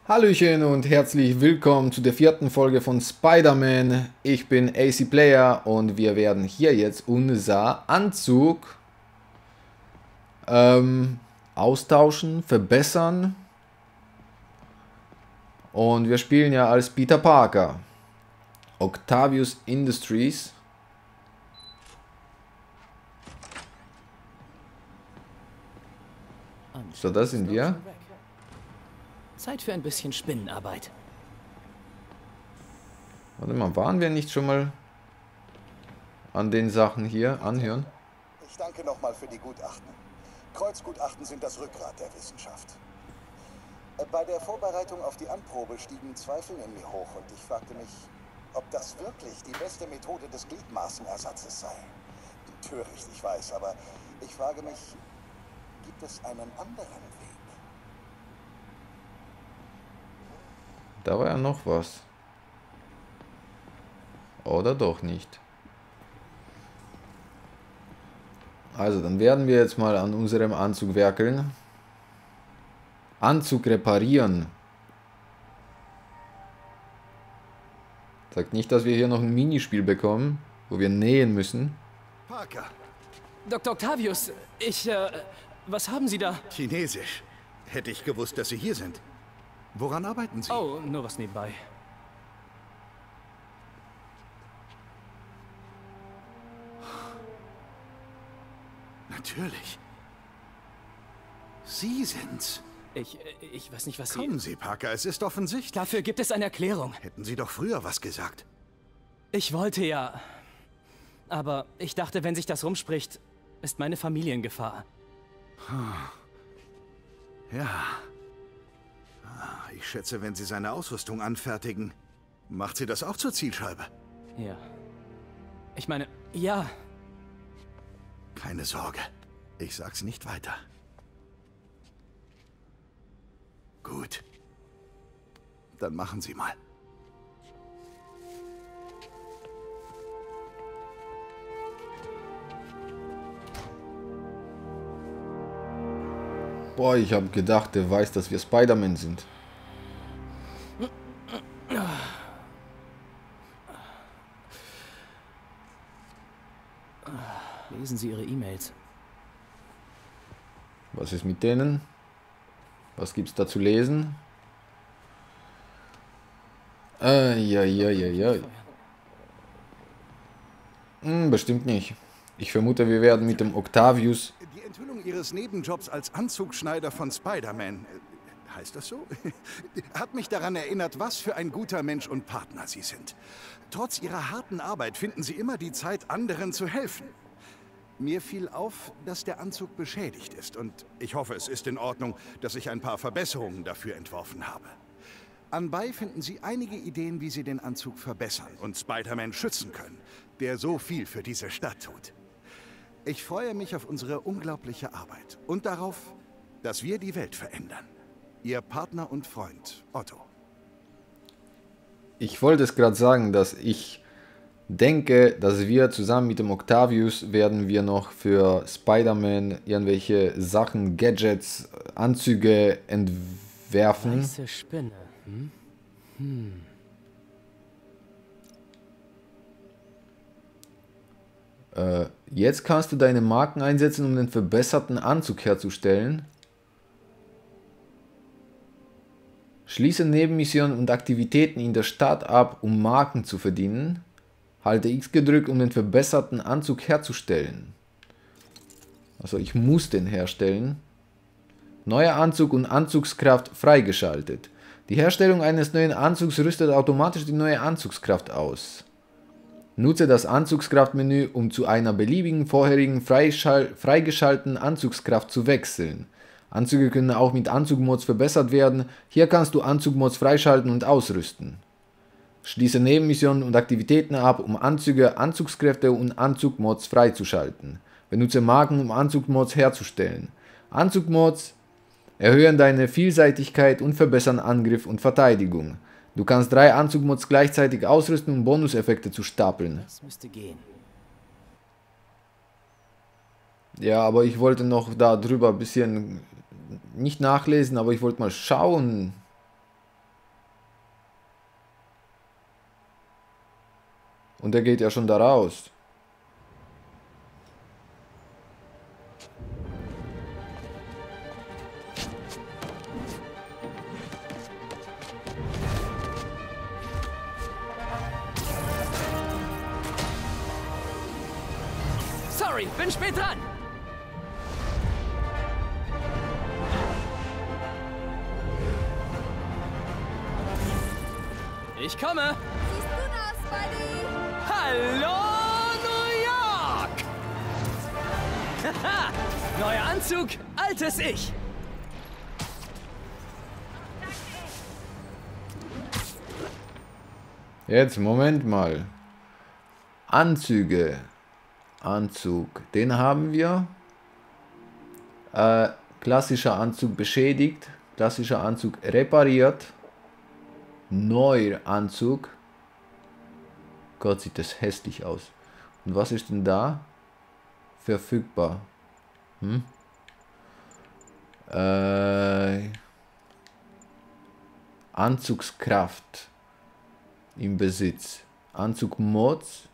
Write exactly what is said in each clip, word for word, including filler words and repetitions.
Hallöchen und herzlich willkommen zu der vierten Folge von Spider-Man. Ich bin A C Player und wir werden hier jetzt unser Anzug ähm, austauschen, verbessern. Und wir spielen ja als Peter Parker. Octavius Industries. So, da sind wir. Zeit für ein bisschen Spinnenarbeit. Warte mal, waren wir nicht schon mal an den Sachen hier anhören? Ich danke nochmal für die Gutachten. Kreuzgutachten sind das Rückgrat der Wissenschaft. Bei der Vorbereitung auf die Anprobe stiegen Zweifel in mir hoch und ich fragte mich, ob das wirklich die beste Methode des Gliedmaßenersatzes sei. Töricht, ich weiß, aber ich frage mich, gibt es einen anderen Weg? Da war ja noch was. Oder doch nicht. Also, dann werden wir jetzt mal an unserem Anzug werkeln. Anzug reparieren. Sagt nicht, dass wir hier noch ein Minispiel bekommen, wo wir nähen müssen. Parker. Doktor Octavius, ich, äh, was haben Sie da? Chinesisch. Hätte ich gewusst, dass Sie hier sind. Woran arbeiten Sie? Oh, nur was nebenbei. Natürlich. Sie sind's. Ich, äh, ich weiß nicht, was Kommen Sie... Sie, Parker, es ist offensichtlich. Dafür gibt es eine Erklärung. Hätten Sie doch früher was gesagt. Ich wollte ja... Aber ich dachte, wenn sich das rumspricht, ist meine Familie in Gefahr. Ja. Ah, Ich schätze, wenn Sie seine Ausrüstung anfertigen, macht sie das auch zur Zielscheibe. Ja. Ich meine, ja. Keine Sorge. Ich sag's nicht weiter. Gut. Dann machen Sie mal. Boah, ich habe gedacht, der weiß, dass wir Spider-Man sind. Lesen Sie Ihre E-Mails. Was ist mit denen? Was gibt's da zu lesen? Äh, ja, ja, ja, ja. Hm, bestimmt nicht. Ich vermute, wir werden mit dem Octavius... Die Enthüllung Ihres Nebenjobs als Anzugschneider von Spider-Man, äh, heißt das so? Hat mich daran erinnert, was für ein guter Mensch und Partner Sie sind. Trotz Ihrer harten Arbeit finden Sie immer die Zeit, anderen zu helfen. Mir fiel auf, dass der Anzug beschädigt ist und ich hoffe, es ist in Ordnung, dass ich ein paar Verbesserungen dafür entworfen habe. Anbei finden Sie einige Ideen, wie Sie den Anzug verbessern und Spider-Man schützen können, der so viel für diese Stadt tut. Ich freue mich auf unsere unglaubliche Arbeit und darauf, dass wir die Welt verändern. Ihr Partner und Freund, Otto. Ich wollte es gerade sagen, dass ich denke, dass wir zusammen mit dem Octavius werden wir noch für Spider-Man irgendwelche Sachen, Gadgets, Anzüge entwerfen. Weiße Spinne. Hm? Hm. Äh, jetzt kannst du deine Marken einsetzen, um den verbesserten Anzug herzustellen. Schließe Nebenmissionen und Aktivitäten in der Stadt ab, um Marken zu verdienen. Halte X gedrückt, um den verbesserten Anzug herzustellen. Also ich muss den herstellen. Neuer Anzug und Anzugskraft freigeschaltet. Die Herstellung eines neuen Anzugs rüstet automatisch die neue Anzugskraft aus. Nutze das Anzugskraftmenü, um zu einer beliebigen vorherigen freigeschalteten Anzugskraft zu wechseln. Anzüge können auch mit Anzugmods verbessert werden. Hier kannst du Anzugmods freischalten und ausrüsten. Schließe Nebenmissionen und Aktivitäten ab, um Anzüge, Anzugskräfte und Anzugmods freizuschalten. Benutze Marken, um Anzugmods herzustellen. Anzugmods erhöhen deine Vielseitigkeit und verbessern Angriff und Verteidigung. Du kannst drei Anzugmods gleichzeitig ausrüsten, um Bonuseffekte zu stapeln. Das müsste gehen. Ja, aber ich wollte noch da drüber ein bisschen nicht nachlesen, aber ich wollte mal schauen. Und er geht ja schon da raus. Sorry, bin spät dran. Ich komme. Siehst gut aus, Buddy. Hallo, New York! Haha, neuer Anzug, altes Ich. Jetzt, Moment mal. Anzüge. Anzug, den haben wir. Äh, klassischer Anzug beschädigt. Klassischer Anzug repariert. Neuer Anzug. Gott, sieht das hässlich aus. Und was ist denn da? Verfügbar. Hm? Äh, Anzugskraft im Besitz. Anzug Mods.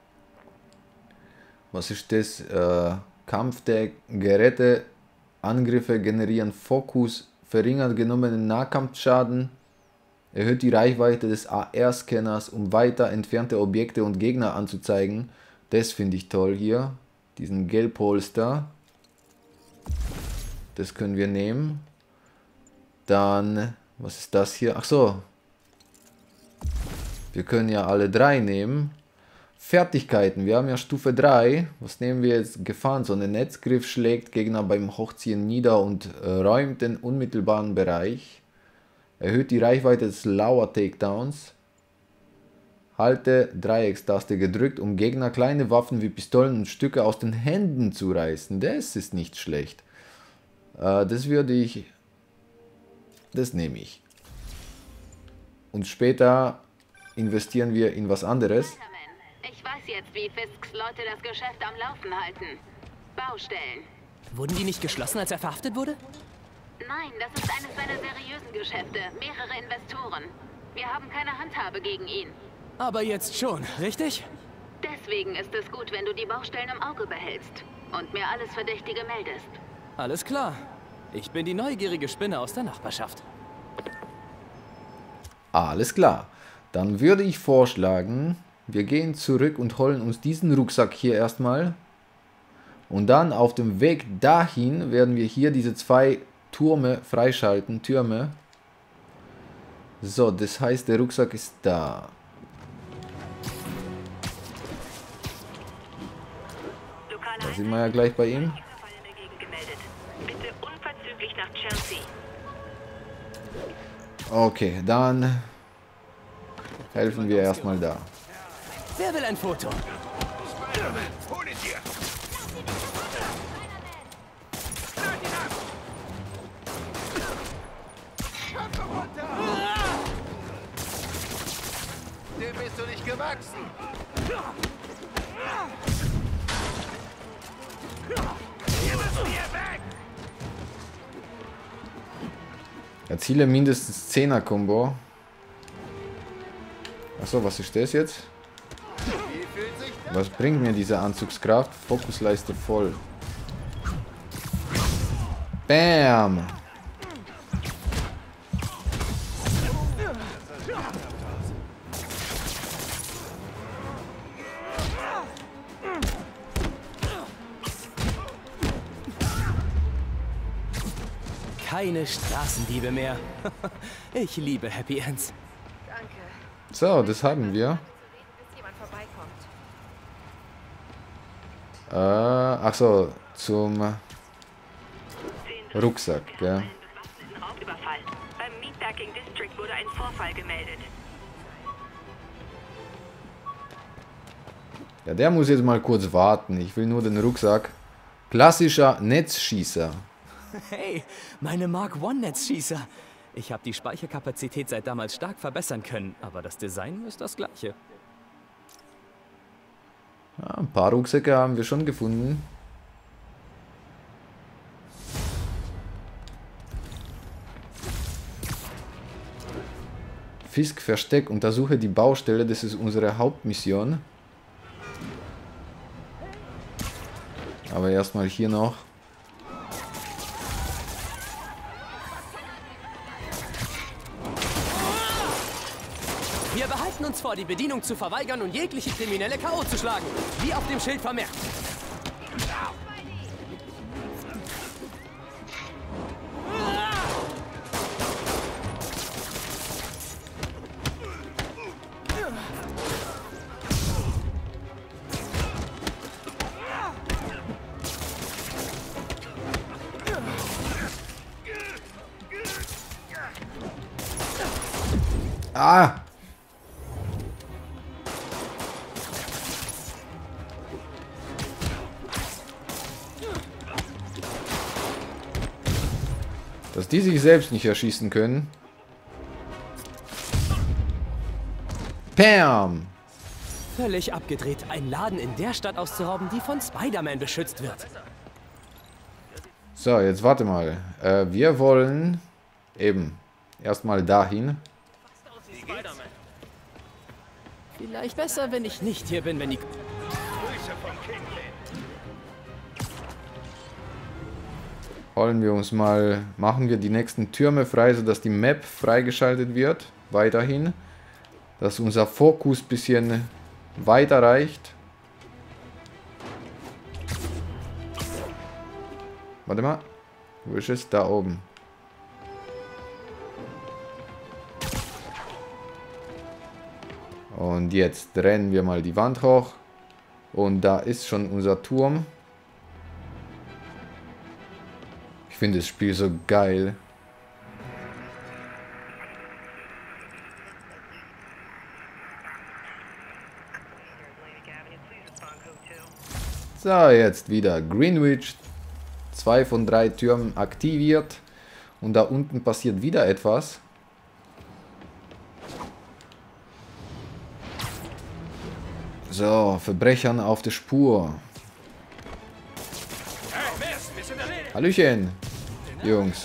Was ist das? Äh, Kampf der Geräte. Angriffe generieren Fokus. Verringert genommenen Nahkampfschaden. Erhöht die Reichweite des A R-Scanners, um weiter entfernte Objekte und Gegner anzuzeigen. Das finde ich toll hier. Diesen Gelbholster. Das können wir nehmen. Dann, was ist das hier? Ach so. Wir können ja alle drei nehmen. Fertigkeiten. Wir haben ja Stufe drei. Was nehmen wir jetzt? Gefahrenzone. Netzgriff schlägt Gegner beim Hochziehen nieder und äh, räumt den unmittelbaren Bereich. Erhöht die Reichweite des Lauer Takedowns. Halte Dreieckstaste gedrückt, um Gegner kleine Waffen wie Pistolen und Stücke aus den Händen zu reißen. Das ist nicht schlecht. Äh, das würde ich... Das nehme ich. Und später investieren wir in was anderes. Ich weiß jetzt, wie Fisks Leute das Geschäft am Laufen halten. Baustellen. Wurden die nicht geschlossen, als er verhaftet wurde? Nein, das ist eines seiner seriösen Geschäfte. Mehrere Investoren. Wir haben keine Handhabe gegen ihn. Aber jetzt schon, richtig? Deswegen ist es gut, wenn du die Baustellen im Auge behältst und mir alles Verdächtige meldest. Alles klar. Ich bin die neugierige Spinne aus der Nachbarschaft. Alles klar. Dann würde ich vorschlagen, wir gehen zurück und holen uns diesen Rucksack hier erstmal. Und dann auf dem Weg dahin werden wir hier diese zwei Türme freischalten. Türme. So, das heißt, der Rucksack ist da. Da sind wir ja gleich bei ihm. Okay, dann helfen wir erstmal da. Wer will ein Foto? Dem bist du nicht gewachsen. Hier müssen wir weg. Erziele mindestens zehner-Kombo. Achso, was ist das jetzt? Was bringt mir diese Anzugskraft? Fokusleiste voll. Bam! Keine Straßendiebe mehr. Ich liebe Happy Ends. Danke. So, das haben wir. Bis jemand vorbeikommt. Äh, ach so, zum Rucksack, gell? Raubüberfall. Beim Meatpacking District wurde ein Vorfall gemeldet. Ja, der muss jetzt mal kurz warten. Ich will nur den Rucksack. Klassischer Netzschießer. Hey, meine Mark eins Netzschießer. Ich habe die Speicherkapazität seit damals stark verbessern können, aber das Design ist das gleiche. Ja, ein paar Rucksäcke haben wir schon gefunden. Fisk Versteck, untersuche die Baustelle, das ist unsere Hauptmission. Aber erstmal hier noch. Wir behalten uns vor, die Bedienung zu verweigern und jegliche kriminelle K O zu schlagen. Wie auf dem Schild vermerkt. Ah! Dass die sich selbst nicht erschießen können. Pam! Völlig abgedreht, einen Laden in der Stadt auszurauben, die von Spider-Man beschützt wird. So, jetzt warte mal. Äh, wir wollen eben erstmal dahin. Vielleicht besser, wenn ich nicht hier bin, wenn die... Holen wir uns mal, machen wir die nächsten Türme frei, sodass die Map freigeschaltet wird. Weiterhin. Dass unser Fokus ein bisschen weiter reicht. Warte mal. Wo ist es? Da oben. Und jetzt rennen wir mal die Wand hoch. Und da ist schon unser Turm. Ich finde das Spiel so geil. So, jetzt wieder Greenwich. Zwei von drei Türmen aktiviert. Und da unten passiert wieder etwas. So, Verbrechern auf der Spur. Hallöchen, Jungs.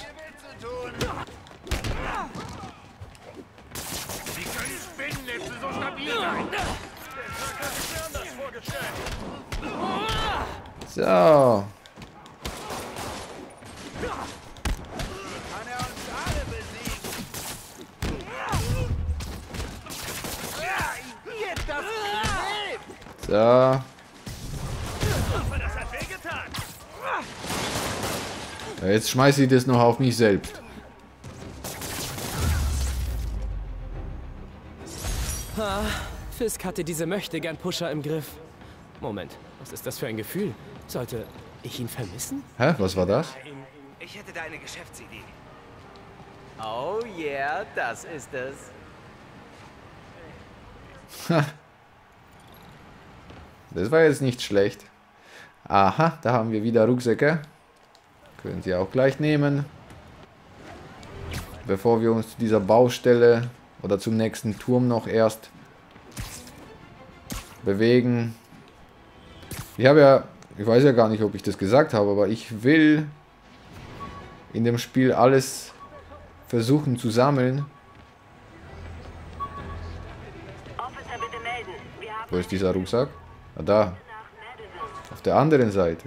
So. So. Ja, jetzt schmeiße ich das noch auf mich selbst. Ah, Fisk hatte diese Möchtegern-Pusher im Griff. Moment, was ist das für ein Gefühl? Sollte ich ihn vermissen? Hä, was war das? Ich hätte da eine Geschäftsidee. Oh yeah, das ist es. Das war jetzt nicht schlecht. Aha, da haben wir wieder Rucksäcke. Können Sie auch gleich nehmen. Bevor wir uns zu dieser Baustelle oder zum nächsten Turm noch erst bewegen. Ich habe ja, ich weiß ja gar nicht, ob ich das gesagt habe, aber ich will in dem Spiel alles versuchen zu sammeln. Wo ist dieser Rucksack? Ah, da. Auf der anderen Seite.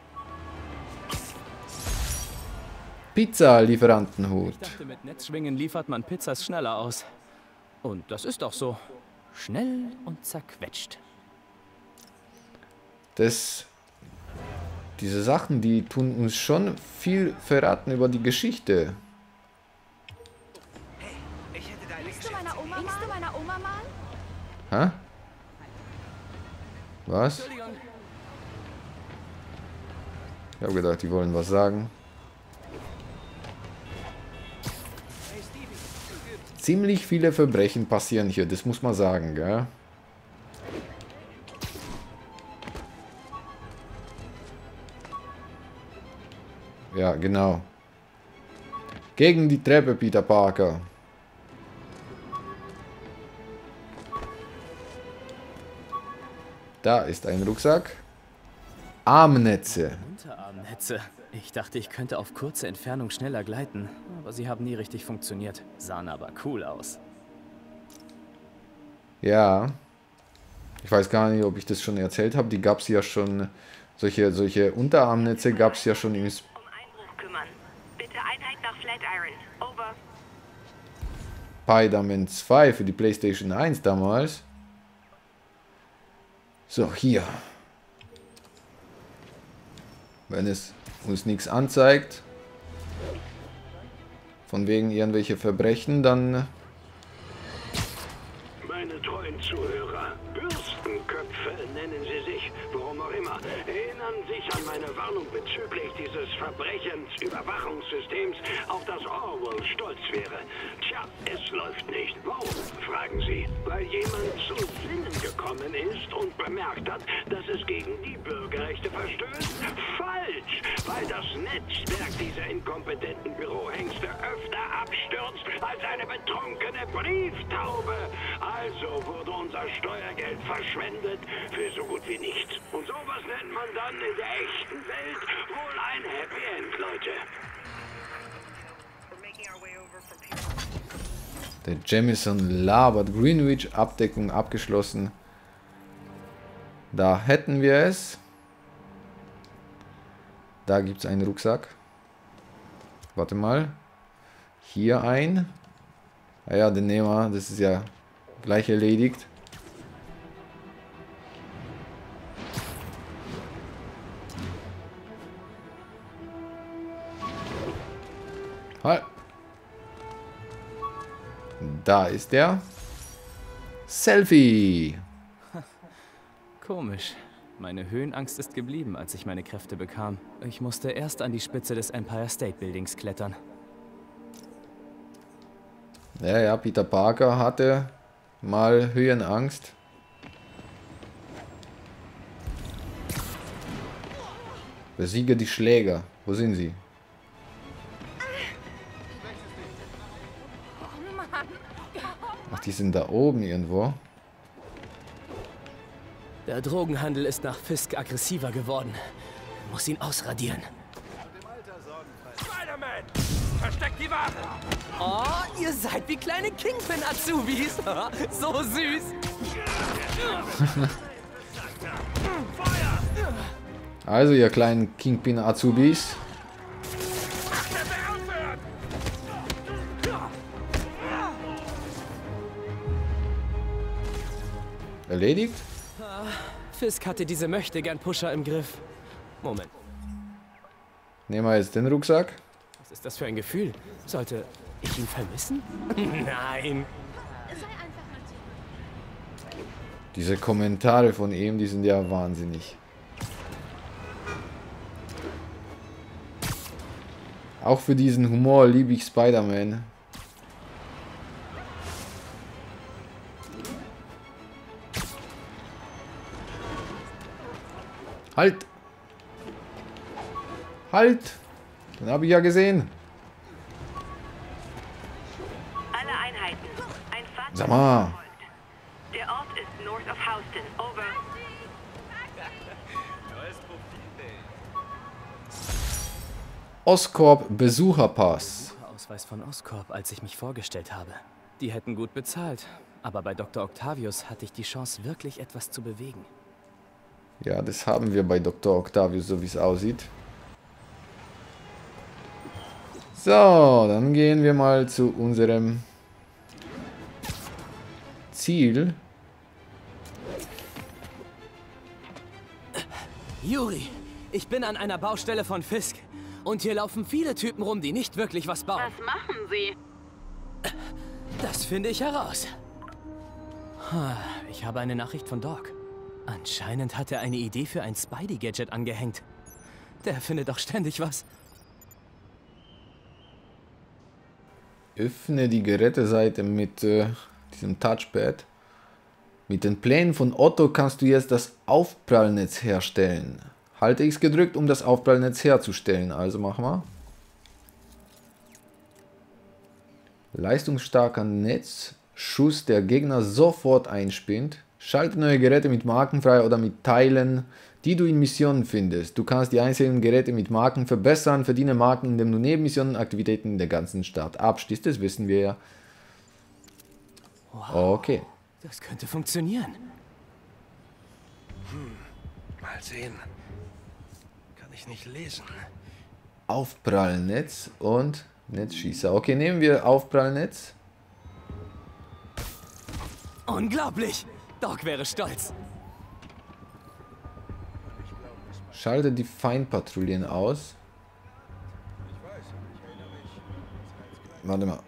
Pizza-Lieferantenhut. Ich dachte, mit Netzschwingen liefert man Pizzas schneller aus. Und das ist auch so. Schnell und zerquetscht. Das... Diese Sachen, die tun uns schon viel verraten über die Geschichte. Hey, ich hätte da eine Willst du meiner Geschäftsidee. Oma Willst du meiner Oma malen? Hä? Was? Ich habe gedacht, die wollen was sagen. Ziemlich viele Verbrechen passieren hier, das muss man sagen, gell? Ja, genau. Gegen die Treppe, Peter Parker. Da ist ein Rucksack. Armnetze. Unterarmnetze. Ich dachte, ich könnte auf kurze Entfernung schneller gleiten, aber sie haben nie richtig funktioniert. Sahen aber cool aus. Ja. Ich weiß gar nicht, ob ich das schon erzählt habe. Die gab es ja schon Solche, solche Unterarmnetze gab es ja schon im Um Einbruch kümmern. Bitte Einheit nach Flatiron. Over. Spider-Man zwei für die PlayStation eins damals. So, hier. Wenn es uns nichts anzeigt, von wegen irgendwelche Verbrechen, dann... Meine treuen Zuhörer, Bürstenköpfe nennen sie sich, warum auch immer, erinnern sich an meine Warnung bezüglich dieses Verbrechensüberwachungssystems, auf das Orwell stolz wäre. Tja, es läuft nicht. Warum, fragen Sie? Weil jemand zu Sinnen gekommen ist und bemerkt hat, dass es gegen die Bürgerrechte verstößt? Falsch! Weil das Netzwerk dieser inkompetenten Bürohengste öfter abstürzt als eine betrunkene Brieftaube. Also wurde unser Steuergeld verschwendet für so gut wie nichts. Und sowas nennt man dann in der echten Welt wohl ein Happy End, Leute. Der Jamison labert. Greenwich, Abdeckung abgeschlossen. Da hätten wir es. Da gibt es einen Rucksack. Warte mal. Hier ein. Ah ja, den nehmen wir. Das ist ja gleich erledigt. Halt. Da ist der. Selfie. Komisch. Meine Höhenangst ist geblieben, als ich meine Kräfte bekam. Ich musste erst an die Spitze des Empire State Buildings klettern. Ja, ja, Peter Parker hatte mal Höhenangst. Besiege die Schläger. Wo sind sie? Ach, die sind da oben irgendwo. Der Drogenhandel ist nach Fisk aggressiver geworden. Muss ihn ausradieren. Spider-Man! Versteckt die Ware! Oh, ihr seid wie kleine Kingpin-Azubis. So süß. Also, ihr kleinen Kingpin-Azubis. Erledigt? Fisk hatte diese Möchtegern-Pusher im Griff. Moment. Nehmen wir jetzt den Rucksack. Was ist das für ein Gefühl? Sollte ich ihn vermissen? Nein. Diese Kommentare von ihm, die sind ja wahnsinnig. Auch für diesen Humor liebe ich Spider-Man. Halt! Halt! Den habe ich ja gesehen. Alle Einheiten. Ein Fahrzeug. Sag mal. Der Ort ist north of Houston. Over. Oscorp Besucherpass. Ausweis von Oscorp, als ich mich vorgestellt habe. Die hätten gut bezahlt. Aber bei Doktor Octavius hatte ich die Chance, wirklich etwas zu bewegen. Ja, das haben wir bei Doktor Octavius, so wie es aussieht. So, dann gehen wir mal zu unserem Ziel. Yuri, ich bin an einer Baustelle von Fisk. Und hier laufen viele Typen rum, die nicht wirklich was bauen. Was machen Sie? Das finde ich heraus. Ich habe eine Nachricht von Doc. Anscheinend hat er eine Idee für ein Spidey-Gadget angehängt. Der findet doch ständig was. Öffne die Geräteseite mit äh, diesem Touchpad. Mit den Plänen von Otto kannst du jetzt das Aufprallnetz herstellen. Halte X gedrückt, um das Aufprallnetz herzustellen. Also machen wir. Leistungsstarker Netzschuss, der Gegner sofort einspinnt. Schalte neue Geräte mit Marken frei oder mit Teilen, die du in Missionen findest. Du kannst die einzelnen Geräte mit Marken verbessern. Verdiene Marken, indem du Nebenmissionen Aktivitäten in der ganzen Stadt abschließt. Das wissen wir ja. Wow, okay. Das könnte funktionieren. Hm, mal sehen. ich nicht lesen. Aufprallnetz und Netzschießer. Okay, nehmen wir Aufprallnetz. Unglaublich! Doc wäre stolz. Schalte die Feindpatrouillen aus. Warte mal.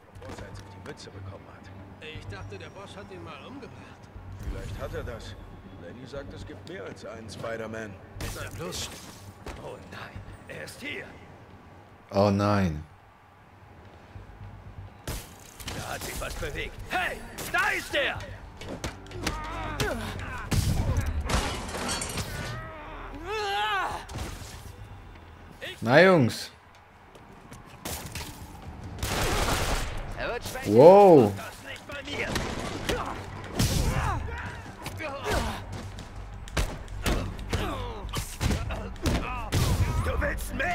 Ich dachte, der Boss hat ihn mal umgebracht. Vielleicht hat er das. Lenny sagt, es gibt mehr als einen Spider-Man. Na bloß. Oh nein, er ist hier. Oh nein. Da hat sich was bewegt. Hey, da ist er! Na Jungs. Wow. Du willst mehr?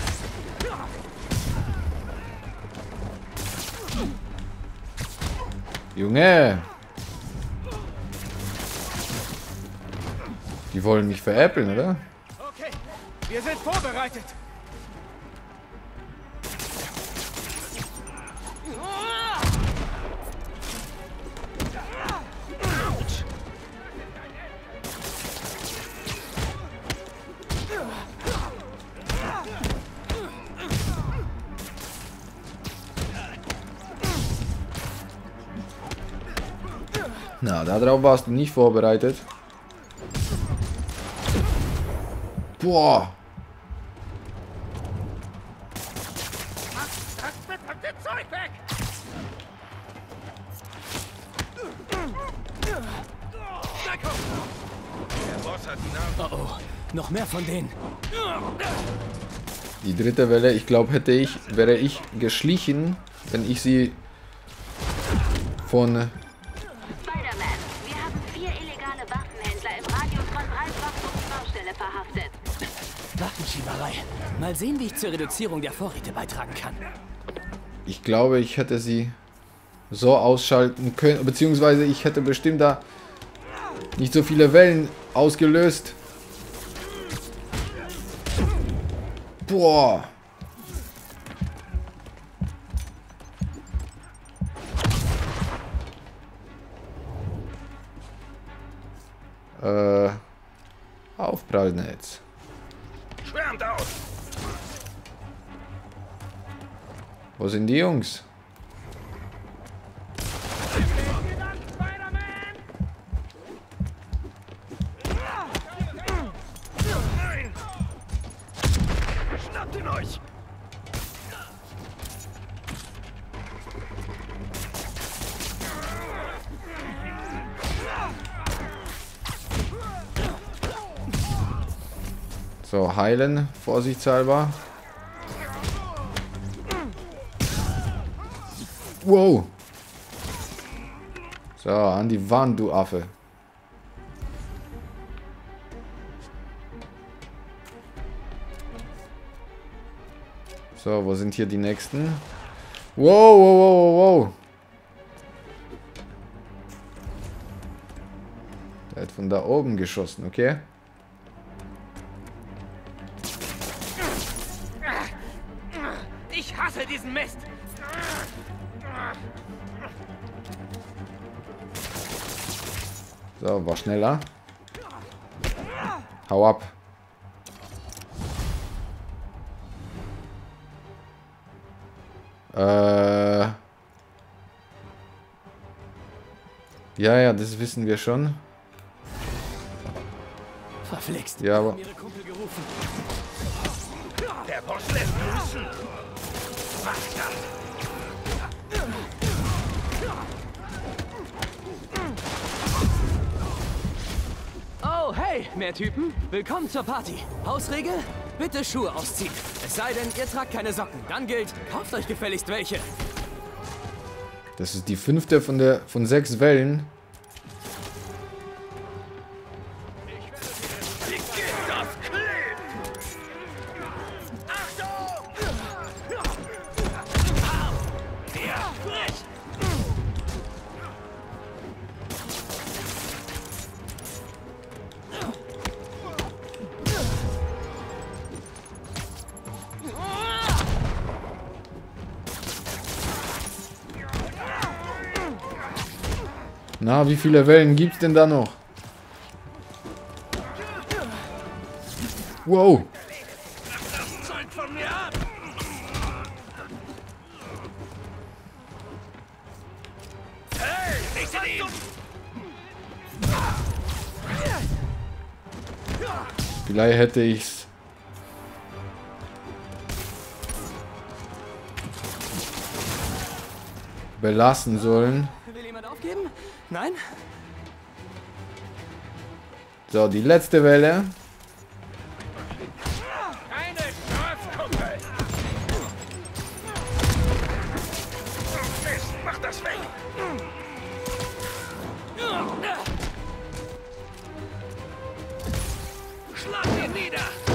Junge. Die wollen mich veräppeln, oder? Okay, wir sind vorbereitet. Na, darauf warst du nicht vorbereitet. Boah. Zeug weg! Der Boss hat ihn ab. Oh oh, noch mehr von denen. Die dritte Welle, ich glaube, hätte ich, wäre ich geschlichen, wenn ich sie von... Spider-Man, wir haben vier illegale Waffenhändler im Radius von drei Blocks um die Baustelle verhaftet. Waffenschieberei. Mal sehen, wie ich zur Reduzierung der Vorräte beitragen kann. Ich glaube, ich hätte sie so ausschalten können, beziehungsweise ich hätte bestimmt da nicht so viele Wellen ausgelöst. Boah. Äh, Aufprallnetz. Schwärmt aus! Wo sind die Jungs? Schnappt ihn euch! So, heilen, vorsichtshalber. Wow. So, an die Wand, du Affe. So, wo sind hier die nächsten? Wow, wow, wow, wow, wow. Der hat von da oben geschossen, okay? Ich hasse diesen Mist! So, war schneller. Hau ab. Äh. Ja, ja, das wissen wir schon. Verflixt. Ja, aber... Ihre Kumpel gerufen. Der Boss lässt grüßen! Bastard! Oh, hey, mehr Typen. Willkommen zur Party. Hausregel? Bitte Schuhe ausziehen. Es sei denn, ihr tragt keine Socken. Dann gilt, kauft euch gefälligst welche. Das ist die fünfte von der von sechs Wellen. Wie geht das kleben? Achtung! Der frisch! Na, wie viele Wellen gibt's denn da noch? Wow. Vielleicht hätte ich's belassen sollen. Will jemand aufgeben? Nein? So, die letzte Welle. Keine Strafkumpel! Mist, mach das weg! Schlag ihn nieder!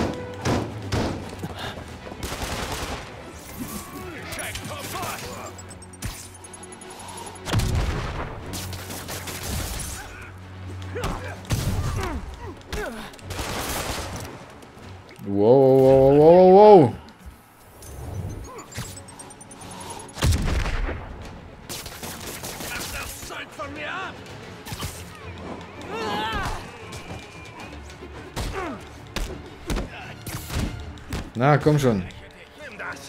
Check vorbei! Wow, wow, wow, wow, wow. Lass das Zeug von mir ab! Na, komm schon. Nimm das!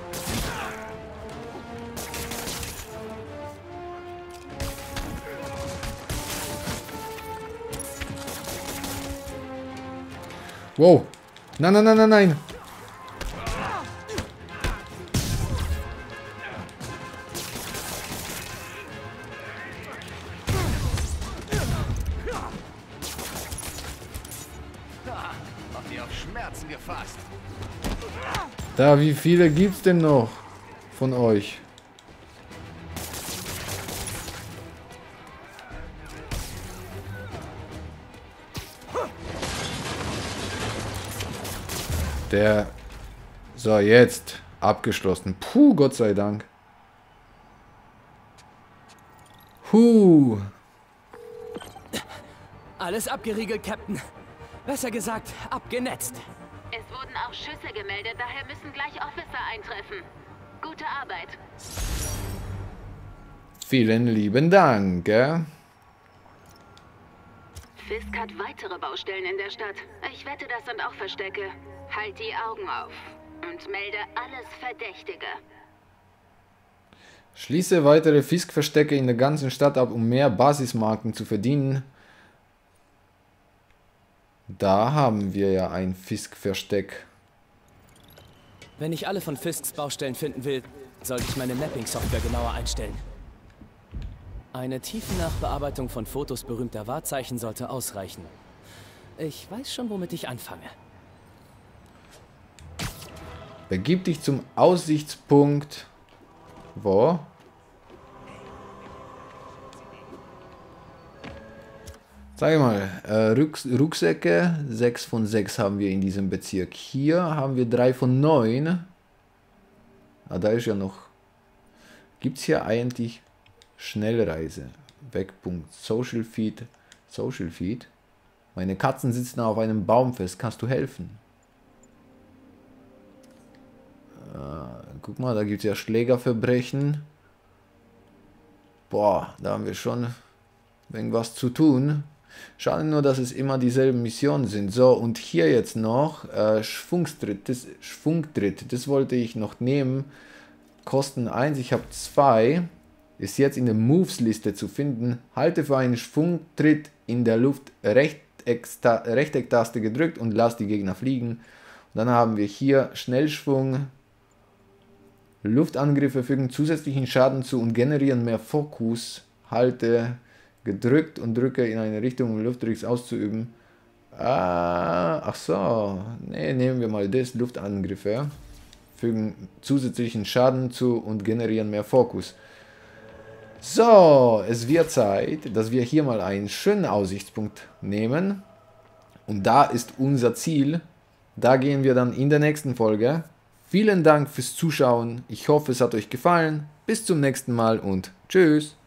Wow. Nein, nein, nein, nein, nein. Habt ihr auf Schmerzen gefasst? Da, wie viele gibt's denn noch von euch? Der... So, jetzt. Abgeschlossen. Puh, Gott sei Dank. Puh. Alles abgeriegelt, Captain. Besser gesagt, abgenetzt. Es wurden auch Schüsse gemeldet, daher müssen gleich Officer eintreffen. Gute Arbeit. Vielen lieben Dank, gell? Fisk hat weitere Baustellen in der Stadt. Ich wette, das sind auch Verstecke. Halt die Augen auf und melde alles Verdächtige. Schließe weitere Fisk-Verstecke in der ganzen Stadt ab, um mehr Basismarken zu verdienen. Da haben wir ja ein Fisk-Versteck. Wenn ich alle von Fisks Baustellen finden will, sollte ich meine Mapping-Software genauer einstellen. Eine Tiefennachbearbeitung von Fotos berühmter Wahrzeichen sollte ausreichen. Ich weiß schon, womit ich anfange. Begib dich zum Aussichtspunkt. Wo? Sag mal, äh, Rucks Rucksäcke, sechs von sechs haben wir in diesem Bezirk. Hier haben wir drei von neun. Ah, da ist ja noch... Gibt es hier eigentlich Schnellreise? Wegpunkt, Social Feed, Social Feed. Meine Katzen sitzen auf einem Baum fest, kannst du helfen? Äh, guck mal, da gibt es ja Schlägerverbrechen. Boah, da haben wir schon irgendwas zu tun. Schade nur, dass es immer dieselben Missionen sind. So, und hier jetzt noch äh, Schwungtritt. Das, Schwungtritt, das wollte ich noch nehmen. Kosten eins, ich habe zwei. Ist jetzt in der Moves-Liste zu finden. Halte für einen Schwungtritt in der Luft Rechtecktaste gedrückt und lass die Gegner fliegen. Und dann haben wir hier Schnellschwung. Luftangriffe fügen zusätzlichen Schaden zu und generieren mehr Fokus. Halte gedrückt und drücke in eine Richtung, um Lufttricks auszuüben. Ah, ach so. Ne, nehmen wir mal das. Luftangriffe fügen zusätzlichen Schaden zu und generieren mehr Fokus. So, es wird Zeit, dass wir hier mal einen schönen Aussichtspunkt nehmen. Und da ist unser Ziel. Da gehen wir dann in der nächsten Folge. Vielen Dank fürs Zuschauen. Ich hoffe, es hat euch gefallen. Bis zum nächsten Mal und tschüss.